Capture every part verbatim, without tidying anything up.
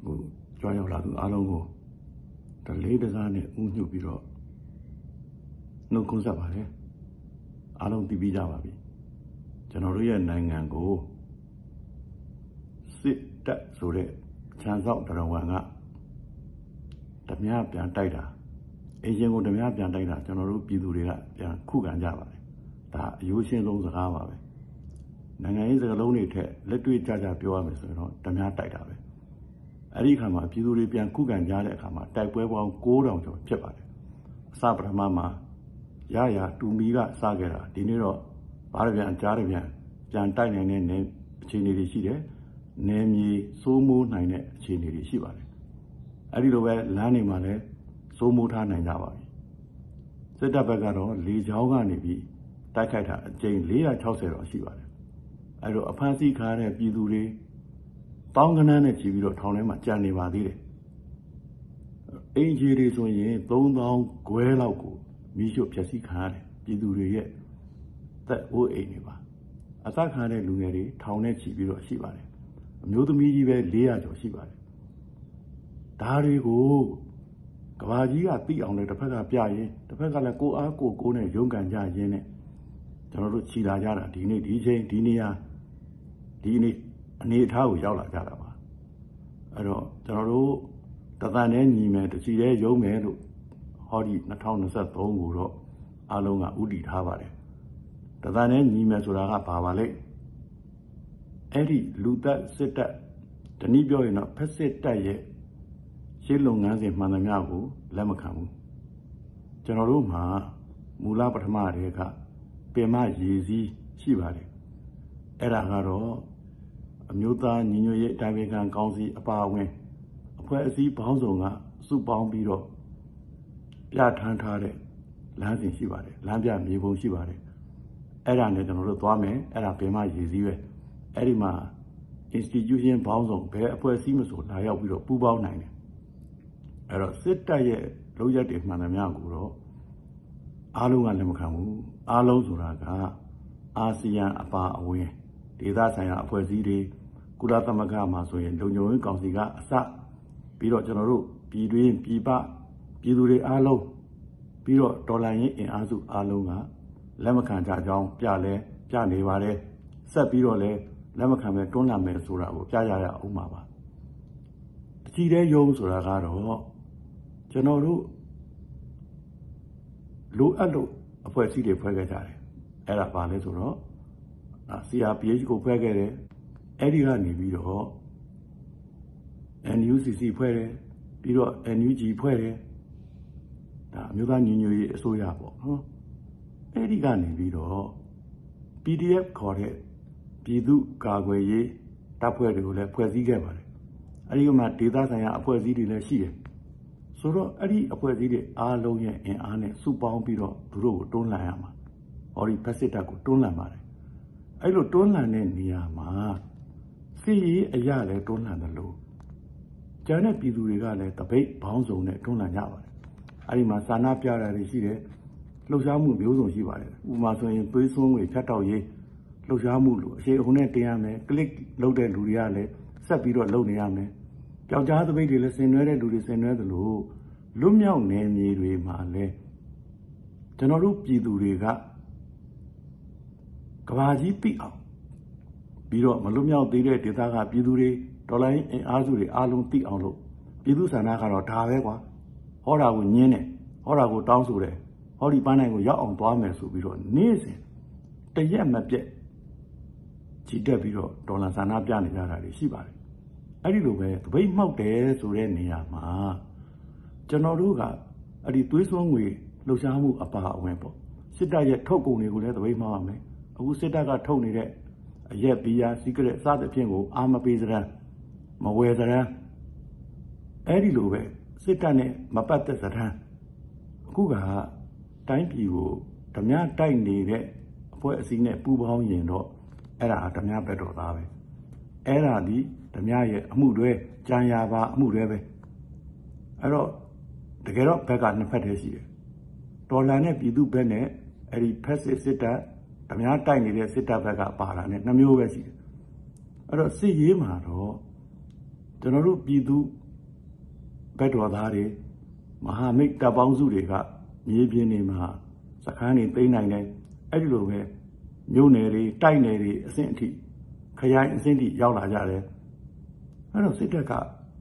ကိုကြွားရောက်လာသူအားလုံးကိုတလေးတစားနဲ့ဥညွတ်ပြီးတော့နှုတ်ခွန်းဆက်ပါတယ်အားလုံးသိပြီးကြပါပြီကျွန်တော်တို့ရဲ့နိုင်ငံကိုစစ်တပ်ဆိုတဲ့ခြံစောက်တော်ဝန်ကဓမြပြန်တိုက်တာအရင်ကဓမြပြန်တိုက်တာကျွန်တော်တို့ပြည်သူတွေကပြန်ခုခံကြပါတယ်ဒါအယိုးရှင်းဆုံးစကားပါပဲနိုင်ငံရေးစကားလုံးတွေထက်လက်တွေ့ကြကြပြောရမယ်ဆိုရင်တော့ဓမြတိုက်တာပဲအဲ့ဒီအခါမှာပြည်သူတွေပြန်ခုခံကြတဲ့အခါမှာတိုက်ပွဲပေါင်း၉ထောင်ကျော်ဖြစ်ပါတယ်အစပထမမှာရရတူမီကစခဲ့တာဒီနေ့တော့ဘားပြန်ကြားရပြန်ပြန်တိုက်နိုင်တဲ့နေအခြေအနေတွေရှိတယ်နေမြေစိုးမိုးနိုင်တဲ့အခြေအနေတွေရှိပါတယ်အဲ့ဒီလိုပဲလမ်းတွေမှာလည်းစိုးမိုးထားနိုင်ကြပါပြီစစ်တပ်ဘက်ကတော့လေကြောင်းကနေပြီးတိုက်ခိုက်တာအကြိမ်၄၆၀တော့ရှိပါတယ်အဲ့တော့အဖမ်းဆီးခံရတဲ့ပြည်သူတွေတောင်းကနန်းနဲ့ကြည့်ပြီးတော့ထောင်ထဲမှာကြံနေပါသေးတယ်အင်ဂျီတွေဆိုရင်သုံးသောင်းခွဲလောက်ကိုမိရှုဖျက်ဆီးခံရတယ်ပြည်သူတွေရဲ့သက်အိုးအိမ်တွေပါအသက်ခံတဲ့လူငယ်တွေထောင်နဲ့ချီပြီးတော့ရှိပါတယ်အမျိုးသမီးကြီးပဲ၄ရာကျော်ရှိပါတယ်ဒါတွေကိုကဘာကြီးကသိအောင်လဲတစ်ဖက်ကပြရင်တစ်ဖက်ကလည်းကိုအားကိုကိုနဲ့ရုန်းကန်ကြရင်းနဲ့ကျွန်တော်တို့ခြိလာကြတာဒီနေ့ဒီချိန်ဒီနေရာဒီနေ့အနေအထားကိုရောက်လာကြတာပါအဲ့တော့ကျွန်တော်တို့တသန်နဲ့ညီမယ်တချီတဲ့ရုံးမယ်လို့ဟောဒီ၂၀၂၃ကိုတော့အားလုံးကဥတည်ထားပါတယ်တသန်နဲ့ညီမယ်ဆိုတာကဘာပါလဲအဲ့ဒီလူသက်စစ်တပ်တနည်းပြောရင်တော့ဖက်စစ်တပ်ရဲ့ရှေ့လုပ်ငန်းစဉ်မှန်သမျှကိုလက်မခံဘူးကျွန်တော်တို့မှာမူလပထမတည်းကပင်မရည်စည်းရှိပါတယ်အဲ့ဒါကတော့အမျိုးသားညီညွတ်ရေးတာဝန်ခံကောင်စီအပါအဝင်အဖွဲ့အစည်းပေါင်းစုံကစုပေါင်းပြီးတော့ပြဋ္ဌာန်းထားတဲ့လမ်းစဉ်ရှိပါတယ်လမ်းပြမြေပုံရှိပါတယ်အဲ့ဒါနဲ့ကျွန်တော်တို့သွားမယ်အဲ့ဒါပင်မရည်စည်းပဲအဲ့ဒီမှာ institution ပေါင်းစုံဘယ်အဖွဲ့အစည်းမဆိုလာရောက်ပြီးတော့ပူးပေါင်းနိုင်တယ်အဲ့တော့စစ်တပ်ရဲ့လုပ်ရက်တွေမှန်သမျှကိုတော့အားလုံးကလက်မခံဘူးအားလုံးဆိုတာကအာဆီယံအပါအဝင်ဒေသဆိုင်ရာအဖွဲ့အစည်းတွေကုလသမဂ္ဂမှာဆိုရင်လုံခြုံရေးကောင်စီကအစပြီးတော့ကျွန်တော်တို့ပြည်တွင်းပြည်ပပြည်သူတွေအားလုံးပြီးတော့ဒေါ်လာရင်းအင်အားစုအားလုံးကလက်မခံကြကြောင်းပြလဲပြနေပါတယ်ဆက်ပြီးတော့လဲလက်မခံပဲတွန်းလှန်မယ်ဆိုတာကိုပြရရအောင်ပါပါတချီတဲ့ယုံဆိုတာကတော့ကျွန်တော်တို့လိုအပ်လို့အဖွဲ့အစည်းတွေဖွဲ့ခဲ့ကြတယ်အဲ့ဒါပါလဲဆိုတော့ စီ အာร์ พี เอช ကိုဖွဲ့ခဲ့တယ်အဲ့ဒီကနေပြီးတော့ အန် ယူ စီ စီ ဖွဲ့တယ်ပြီးတော့ အန် ယူ ဂျီ ဖွဲ့တယ်ဒါအမျိုးသားညီညွတ်ရေးအစိုးရပေါ့နော်အဲ့ဒီကနေပြီးတော့ ပီ ဒီ အက်ဖ် ခေါ်တဲ့ပြည်သူ့ကာကွယ်ရေးတပ်ဖွဲ့တွေကိုလည်းဖွဲ့စည်းခဲ့ပါတယ်အဲ့ဒီမှာဒေသဆိုင်ရာအဖွဲ့အစည်းတွေလည်းရှိတယ်ဆိုတော့အဲ့ဒီအဖွဲ့အစည်းတွေအားလုံးရဲ့အင်အားနဲ့စုပေါင်းပြီးတော့သူတို့ကိုတွန်းလှန်ရမှာဟောဒီဖက်စစ်တပ်ကိုတွန်းလှန်ပါတယ်အဲ့လိုတွန်းလှန်တဲ့နေရာမှာစစ်ရေးအရာလည်းတွန်းလှန်တယ်လို့ကျန်တဲ့ပြည်သူတွေကလည်းတပိတ်ဘောင်းစုံနဲ့တွန်းလှန်ကြပါတယ်အဲ့ဒီမှာစာနာပြတာတွေရှိတယ်လှုပ်ရှားမှုမျိုးစုံရှိပါတယ်ဥပမာဆိုရင်သွေးစွန်းငွေဖြတ်တောက်ရေးလှုပ်ရှားမှုလို့အရှိအဟုန်နဲ့တင်ရမယ်ကလစ်လုပ်တဲ့လူတွေကလည်းဆက်ပြီးတော့လုပ်နေရမယ်ကြောက်ကြားသပိတ်တွေလည်းဆင်နွှဲတဲ့လူတွေဆင်နွှဲသလိုလွတ်မြောက်နယ်မြေတွေမှာလည်းကျွန်တော်တို့ပြည်သူတွေကကဘာကြီးသိအောင်ပြီးတော့မလွတ်မြောက်သေးတဲ့ဒေသကပြည်သူတွေဒေါ်လာရင်းအင်အားစုတွေအားလုံးသိအောင်လို့ပြည်သူဆန္ဒကတော့ဒါပဲကွာဟောတာကိုညင်းတယ်ဟောတာကိုတောင်းဆိုတယ်ဟောဒီပန်းနိုင်ကိုရောက်အောင်သွားမယ်ဆိုပြီးတော့နေ့စဉ်တရက်မပြတ်ကြည်တက်ပြီးတော့ဒေါ်လာဆန္ဒပြနေကြတာတွေရှိပါတယ်အဲ့ဒီလိုပဲတပိတ်မှောက်တယ်ဆိုတဲ့နေရာမှာကျွန်တော်တို့ကအဲ့ဒီသွေးစွန်းငွေလှုပ်ရှားမှုအပါအဝင်ပေါ့စစ်တပ်ရဲ့ထုတ်ကုန်တွေကိုလည်းတပိတ်မှောက်ရမယ်အခုစစ်တပ်ကထုတ်နေတဲ့အရက်ဘီယာစီကရက်စသဖြင့်ကိုအာမပေးစရန်မဝယ်စရန်အဲ့ဒီလိုပဲစစ်တပ်နဲ့မပတ်သက်စရန်အခုကတိုင်းပြည်ကိုဓမြတိုက်နေတဲ့အဖွဲ့အစည်းနဲ့ပူးပေါင်းရင်တော့အဲ့ဒါဓမြဘက်တော်သားပဲအဲ့ဒါဒီဓမြရဲ့အမှုတွေကြံရပါအမှုတွေပဲအဲ့တော့တကယ်တော့ဘက်ကနှစ်ဖက်တည်းရှိတယ်ဒေါ်လာနဲ့ပြည်သူဘက်နဲ့အဲ့ဒီဖက်စစ်စစ်တပ်ဓမြတိုက်နေတဲ့စစ်တပ်ဘက်ကပါတာနဲ့နှမျိုးပဲရှိတယ်အဲ့တော့စစ်ရေးမှာတော့ကျွန်တော်တို့ပြည်သူဘက်တော်သားတွေမဟာမိတ်တပ်ပေါင်းစုတွေကမြေပြင်တွေမှာစခန်းတွေသိမ်းနိုင်တယ်အဲ့ဒီလိုပဲမြို့နယ်တွေတိုက်နယ်တွေအဆင့်အထိခရိုင်အဆင့်အထိရောက်လာကြတယ်အဲ့တော့စစ်တပ်က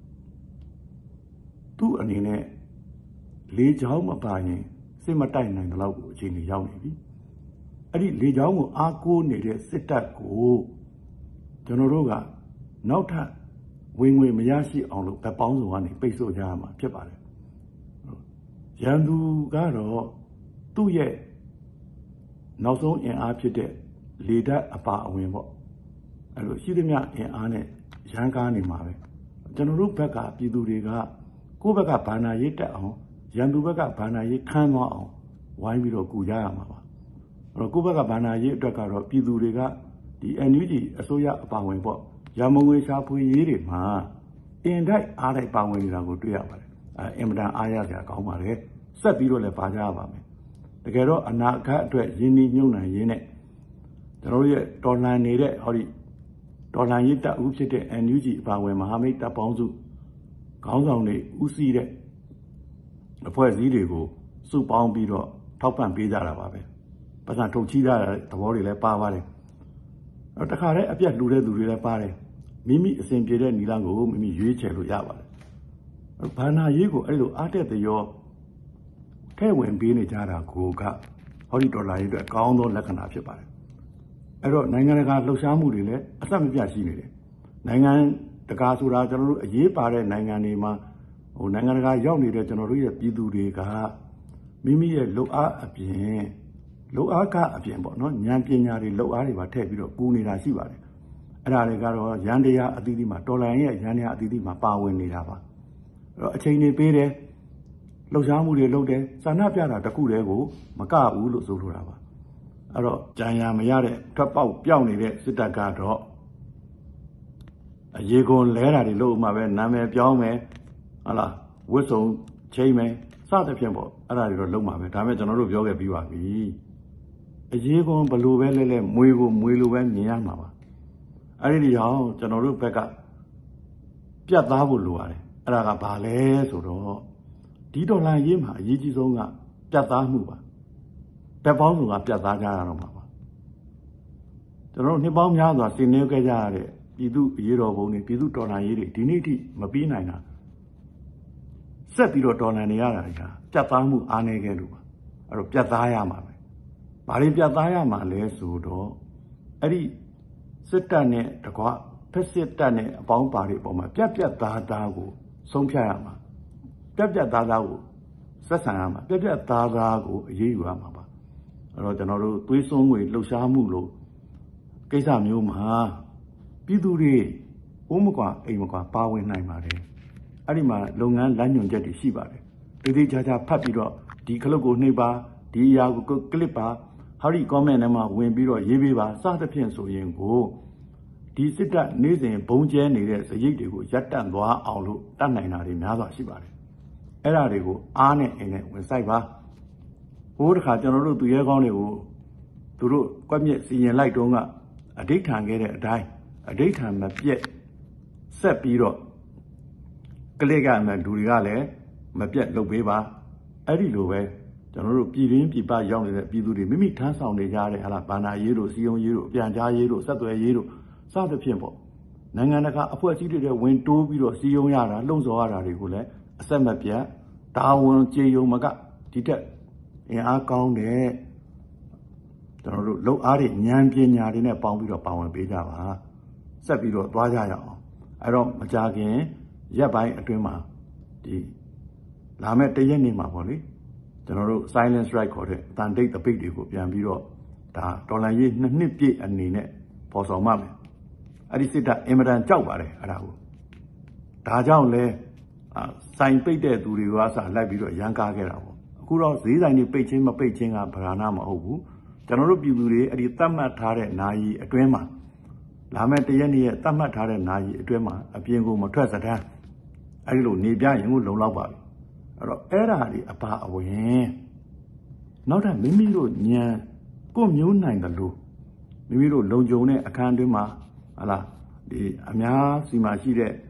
သူ့အနေနဲ့လေချောင်းမပါရင်စစ်မတိုက်နိုင်တဲ့လောက်ကိုအခြေအနေရောက်နေပြီအဲ့ဒီလေချောင်းကိုအားကိုးနေတဲ့စစ်တပ်ကိုကျွန်တော်တို့ကနောက်ထပ်ဝင်ငွေမရရှိအောင်လို့တပ်ပေါင်းစုံကနေပိတ်ဆို့ကြရမှာဖြစ်ပါတယ်ရန်သူကတော့သူ့ရဲ့နောက်ဆုံးအင်အားဖြစ်တဲ့လေတပ်အပါအဝင်ပေါ့အဲ့လိုရှိသမျှအင်အားနဲ့ရန်ကားနေမှာပဲကျွန်တော်တို့ဘက်ကပြည်သူတွေကကိုယ့်ဘက်ကဘာနာရေးတက်အောင်ရန်သူဘက်ကဘာနာရေးခမ်းသွားအောင်ဝိုင်းပြီးတော့ကူကြရမှာပါအဲ့တော့ကိုယ့်ဘက်ကဘာနာရေးအတွက်ကတော့ပြည်သူတွေကဒီ N U G အစိုးရအပါဝင်ပေါ့ရမုံငွေရှာဖွေရေးတွေမှာအင်တိုက်အားတိုက်ပါဝင်နေတာကိုတွေ့ရပါတယ်အဲအင်မတန်အားရစရာကောင်းပါတယ်ဆက်ပြီးတော့လည်းပါကြရပါမယ်တကယ်တော့အနာဂတ်အတွက်ရင်းနှီးမြှုပ်နှံရင်းနဲ့ကျွန်တော်တို့ရဲ့တော်လှန်နေတဲ့ဟောဒီတော်လှန်ရေးတပ်ဦးဖြစ်တဲ့ N U G အပါဝင်မဟာမိတ်တပ်ပေါင်းစုခေါင်းဆောင်တွေဦးစီးတဲ့အဖွဲ့အစည်းတွေကိုစုပေါင်းပြီးတော့ထောက်ပံ့ပေးကြတာပါပဲပတ်စံထုတ်ချီးကြတဲ့သဘောတွေလည်းပါပါတယ်တခါတည်းအပြတ်လူတဲ့သူတွေလည်းပါတယ်မိမိအစဉ်ပြေတဲ့နီလန်းကိုမိမိရွေးချယ်လို့ရပါတယ်ဘာနာရေးကိုအဲ့လိုအားတက်တဲ့ရောထဲဝင်ပေးနေကြတာကိုကဟောဒီဒေါ်လာရေးအတွက်ကောင်းသောလက္ခဏာဖြစ်ပါတယ်အဲ့တော့နိုင်ငံတကာလှုပ်ရှားမှုတွေလည်းအဆက်မပြတ်ရှိနေတယ်နိုင်ငံတကာဆိုတာကျွန်တော်တို့အရေးပါတဲ့နိုင်ငံတွေမှာဟိုနိုင်ငံတကာရောက်နေတဲ့ကျွန်တော်တို့ရဲ့ပြည်သူတွေကမိမိရဲ့လှုပ်အားအပြင်လှုပ်အားကအပြင်ပေါ့နော်ဉာဏ်ပညာတွေလှုပ်အားတွေပါထည့်ပြီးတော့ကူနေတာရှိပါတယ်အဲ့ဒါတွေကတော့ရန်တရားအသီးသီးမှာတော်လိုင်းရဲ့ရန်တရားအသီးသီးမှာပါဝင်နေတာပါအဲ့တော့အချိန်တွေပေးတယ်လှုပ်ရှားမှုတွေလုပ်တယ်စာနာပြတာတခုတည်းကိုမကဘူးလို့ဆိုလိုတာပါအဲ့တော့ကြံရမရတဲ့ထွက်ပေါက်ပြောင်းနေတဲ့စစ်တပ်ကတော့အရေးကုန်လဲတာတွေလို့မှပဲနာမည်ပြောင်းမယ်ဟုတ်လားဝတ်စုံချိန်မယ်စသဖြင့်ပေါ့အဲ့ဒါတွေတော့လုံးမှာပဲဒါပေမဲ့ကျွန်တော်တို့ပြောခဲ့ပြီးပါပြီအရေးကုန်ဘလို့ပဲလဲလဲမွေကိုမွေလိုပဲမြင်ရမှာပါအဲ့ဒီကြောင့်ကျွန်တော်တို့ဘက်ကပြတ်သားဖို့လိုရတယ်အဲ့ဒါကဘာလဲဆိုတော့ဒီဒေါ်လာရေးမှာအရေးကြီးဆုံးကပြတ်သားမှုပါတပ်ပေါင်းစုံကပြတ်သားကြရတော့မှာပါကျွန်တော်တို့နှစ်ပေါင်းများစွာဆင်နွှဲခဲ့ကြရတဲ့ပြည်သူအရေးတော်ပုံတွေပြည်သူဒေါ်လာရေးတွေဒီနေ့ထိမပြီးနိုင်တာဆက်ပြီးတော့ဒေါ်လာနေရတာကပြတ်သားမှုအားနည်းခဲ့လို့ပါအဲ့တော့ပြတ်သားရမှာပဲဘာတွေပြတ်သားရမှာလဲဆိုတော့အဲ့ဒီစစ်တပ်နဲ့တကွဖက်စစ်တပ်နဲ့အပေါင်းပါတွေအပေါ်မှာပြတ်ပြတ်သားသားကိုဆုံးဖြတ်ရမှာပြတ်ပြတ်သားသားကိုဆက်ဆံရမှာပြတ်ပြတ်သားသားကိုအရေးယူရမှာပါအဲ့တော့ကျွန်တော်တို့သွေးစွန်းငွေလှုပ်ရှားမှုလို့ကိစ္စမျိုးမှာပြည်သူတွေဥမကွာအိမ်မကွာပါဝင်နိုင်ပါတယ်အဲ့ဒီမှာလုပ်ငန်းလမ်းညွှန်ချက်တွေရှိပါတယ်တိတိကျကျဖတ်ပြီးတော့ဒီခလုတ်ကိုနှိပ်ပါဒီအရာကိုကလစ်ပါဟာဒီ comment ထဲမှာဝင်ပြီးတော့ရေးပေးပါစသဖြင့်ဆိုရင်ကိုဒီစစ်တပ်နေ့စဉ်ဘုံကျဲနေတဲ့စရိတ်တွေကိုရပ်တန့်သွားအောင်လို့တတ်နိုင်တာတွေများစွာရှိပါတယ်အဲ့ဒါတွေကိုအားနဲ့အင်းနဲ့ဝင်ဆိုင်ပါဟိုးတခါကျွန်တော်တို့သူရဲကောင်းတွေကိုသူတို့ကွက်မြက်စီရင်လိုက်တုန်းကအဋိဌာန်ခဲ့တဲ့အတိုင်းအဋိဌာန်မပြက်ဆက်ပြီးတော့ကလစ်ကမှလူတွေကလည်းမပြက်လုပ်ပေးပါအဲ့ဒီလိုပဲကျွန်တော်တို့ပြည်ရင်းပြည်ပရောက်နေတဲ့ပြည်သူတွေမိမိထမ်းဆောင်နေကြတဲ့ဟာလားဘာနာရေးတို့စီယုံရေးတို့အပြန်ကြားရေးတို့ဆက်သွယ်ရေးတို့စသဖြင့်ပေါ့နိုင်ငံတကာအဖွဲ့အစည်းတွေဝင်တိုးပြီးတော့စီယုံရတာလှုံ့ဆော်ရတာတွေကိုလည်းအဆက်မပြတ်တာဝန်ကြေယုံမကဒီတက်အင်အားကောင်းတဲ့ကျွန်တော်တို့လှုပ်အားတွေဉာဏ်ပညာတွေနဲ့ပေါင်းပြီးတော့ပါဝင်ပေးကြပါဆက်ပြီးတော့သွားကြရအောင်အဲ့တော့မကြခင်ရက်ပိုင်းအတွင်းမှာဒီလာမဲ့တရက်နေ့မှာပေါ့လေကျွန်တော်တို့ silent strike ခေါ်တဲ့အတန်တိတ်အပိတ်တွေကိုပြန်ပြီးတော့ဒါဒေါ်လာရေးနှစ်နှစ်ပြည့်အနေနဲ့ပေါ်ဆောင်မှမယ်အဲ့ဒီစစ်တပ်အင်မတန်ကြောက်ပါတယ်အဲ့ဒါကိုဒါကြောင့်လဲစိုင်ပိတ်တဲ့သူတွေကစလိုက်ပြီးတော့ရန်ကားခဲ့တာပေါ့အခုတော့ဈေးဆိုင်တွေပိတ်ချင်းမပိတ်ချင်းကဗราဏမဟုတ်ဘူးကျွန်တော်တို့ပြည်သူတွေအဲ့ဒီသတ်မှတ်ထားတဲ့နာယီအတွင်းမှာလာမဲ့တရက်နေ့ရဲ့သတ်မှတ်ထားတဲ့နာယီအတွင်းမှာအပြင်ကိုမထွက်စတမ်းအဲ့ဒီလိုနေပြရင်ကိုလုံလောက်ပါပြီအဲ့တော့အဲ့ဓာတွေအပါအဝင်နောက်ထပ်မိမိတို့ညံကိုမျိုးနိုင်တယ်လို့မိမိတို့လုံခြုံတဲ့အခန်းတွင်းမှာဟာလားဒီအများစီမှာရှိတဲ့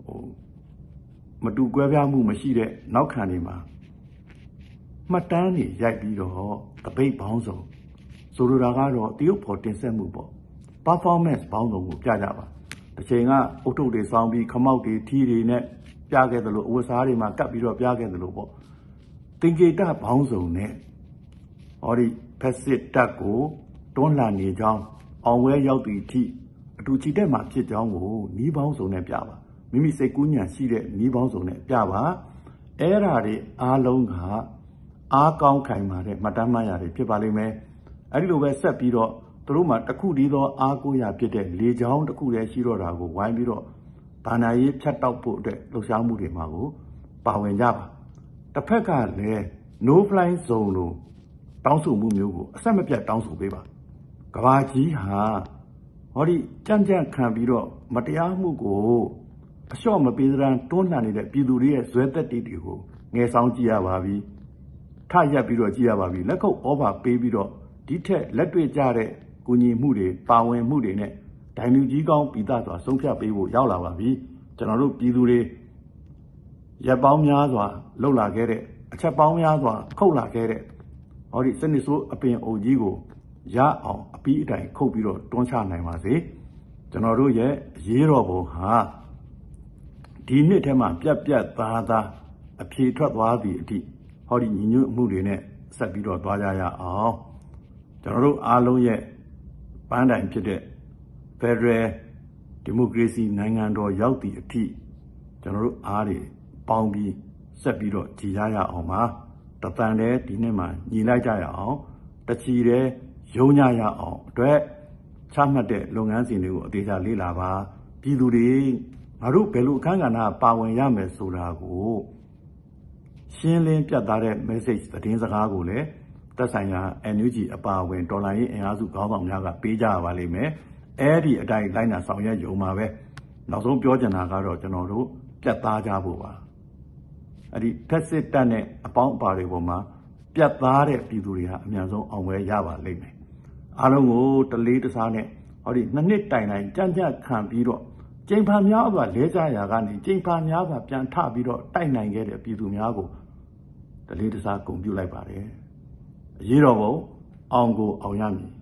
မတူကွဲပြားမှုမရှိတဲ့နောက်ခံတွေမှာမှတ်တမ်းတွေရိုက်ပြီးတော့တပိတ်ပေါင်းစုံဆိုလိုတာကတော့တရုတ်ဖို့တင်ဆက်မှုပေါ့ performance ပေါင်းစုံကိုပြကြပါတစ်ချိန်ကအုတ်ထုတ်တွေဆောင်းပြီးခမောက်တွေထီးတွေနဲ့ပြခဲ့တယ်လို့အဝတ်စားတွေမှာကပ်ပြီးတော့ပြခဲ့တယ်လို့ပေါ့သင်္ကေတပေါင်းစုံနဲ့ဟောဒီဖက်စစ်တပ်ကိုတွန်းလှန်နေကြောင်းအောင်ဝဲရောက်သည့်အထိအတူချီတက်မှာဖြစ်ကြောင်းကိုနီးပေါင်းစုံနဲ့ပြပါမိမိစိတ်ကူးညံရှိတဲ့နီးပေါင်းစုံနဲ့ပြပါအဲ့ဓာတွေအားလုံးကအားကောင်းခိုင်မာတဲ့မှတ်တမ်းမှတ်ရတွေဖြစ်ပါလိမ့်မယ်အဲ့ဒီလိုပဲဆက်ပြီးတော့သူတို့မှတစ်ခုတည်းသောအားကိုးရာဖြစ်တဲ့လေချောင်းတစ်ခုတည်းရှိတော့တာကိုဝိုင်းပြီးတော့ဘာနာရေးဖြတ်တောက်ဖို့အတွက်လှုပ်ရှားမှုတွေမှာကိုပါဝင်ကြပါတစ်ဖက်ကလည်း no fly zone လို့တောင်းဆိုမှုမျိုးကိုအဆက်မပြတ်တောင်းဆိုပေးပါကဘာကြီးဟာဟောဒီကြံ့ကြံ့ခံပြီးတော့မတရားမှုကိုအလျှော့မပေးသန်းတွန်းလှန်နေတဲ့ပြည်သူတွေရဲ့ဇွဲသက်တီတွေကိုငယ်ဆောင်ကြည့်ရပါပြီထရက်ပြီးတော့ကြည့်ရပါပြီလက်ခုပ်ဩဘာပေးပြီးတော့ဒီထက်လက်တွေ့ကြတဲ့ကူညီမှုတွေပါဝင်မှုတွေနဲ့ဒိုင်လူကြီးကောင်းပြည်သားစွာဆုံးဖြတ်ပေးဖို့ရောက်လာပါပြီကျွန်တော်တို့ပြည်သူတွေရပ်ပေါင်းများစွာလှုပ်လာခဲ့တဲ့အချက်ပေါင်းများစွာခုတ်လာခဲ့တဲ့ဟောဒီစနစ်ဆိုးအပင်အိုကြီးကိုရအောင်အပီးအတိုင်ခုတ်ပြီးတော့တွန်းချနိုင်ပါစေကျွန်တော်တို့ရဲ့အရေးတော်ပုံဟာဒီနှစ်ထဲမှာပြက်ပြက်သားသားအဖြေထွက်သွားသည့်အထိဟောဒီညီညွတ်မှုတွေနဲ့ဆက်ပြီးတော့သွားကြရအောင်ကျွန်တော်တို့အားလုံးရဲ့ပန်းတိုင်ဖြစ်တဲ့ Federal Democracy နိုင်ငံတော်ရောက်သည့်အထိကျွန်တော်တို့အားတွေပေါင်းပြီးဆက်ပြီးတော့ကြည်ရရအောင်ပါတပံတဲ့ဒီနေ့မှာညီလိုက်ကြရအောင်တချီတဲ့ယုံညရအောင်အတွက်ချမှတ်တဲ့လုပ်ငန်းစဉ်တွေကိုအသေးချာလေ့လာပါပြည်သူတွေငါတို့ဘယ်လိုအခမ်းကဏ္ဍပါဝင်ရမယ်ဆိုတာကိုရှင်းလင်းပြတ်သားတဲ့ message သတင်းစကားကိုလည်းသက်ဆိုင်ရာ N U G အပါအဝင်တော်လှန်ရေးအင်အားစုခေါင်းဆောင်များကပေးကြရပါလိမ့်မယ်အဲ့ဒီအတိုင်းလိုက်နာဆောင်ရွက်ရုံမှာပဲနောက်ဆုံးပြောချင်တာကတော့ကျွန်တော်တို့ပြတ်သားကြဖို့ပါအဲ့ဒီဖက်စစ်တပ်နဲ့အပေါင်းအပါတွေပေါ်မှာပြတ်သားတဲ့ပြည်သူတွေဟာအများဆုံးအောင်ပွဲရပါလိမ့်မယ်အားလုံးကိုတလေးတစားနဲ့ဟောဒီနှစ်နှစ်တိုင်တိုင်ကြံ့ကြံ့ခံပြီးတော့ကျိန်ဖန်များစွာလဲကြရာကနေကျိန်ဖန်များစွာပြန်ထပြီးတော့တိုက်နိုင်ခဲ့တဲ့ပြည်သူများကိုတလေးတစားဂုဏ်ပြုလိုက်ပါတယ်အရေးတော်ပုံအောင်ကိုအောင်ရမည်